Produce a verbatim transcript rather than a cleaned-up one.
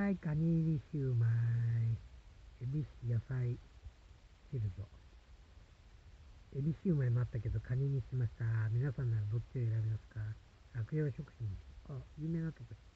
い、カニ入りシューマイ。エビ野菜切るぞ。エビシューマイもあったけど、カニにしました。皆さんならどっちを選びますか？楽陽食品。あ、有名なとこ。